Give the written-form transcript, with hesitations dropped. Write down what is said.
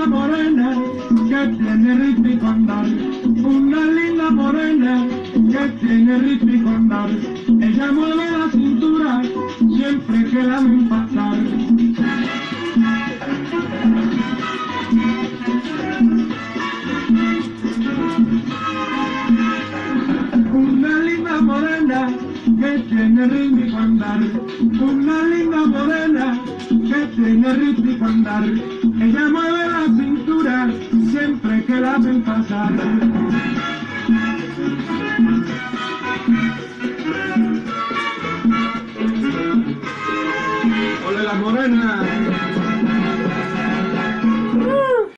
morena que tiene ritmo y condar, una linda morena que tiene ritmo y condar. Ella mueve la cintura siempre que la ven pasar. Una linda morena que tiene ritmo y condar, una linda morena que tiene ritmo y condar. Ella mueve la cintura siempre que la ven pasar. Ole la morena.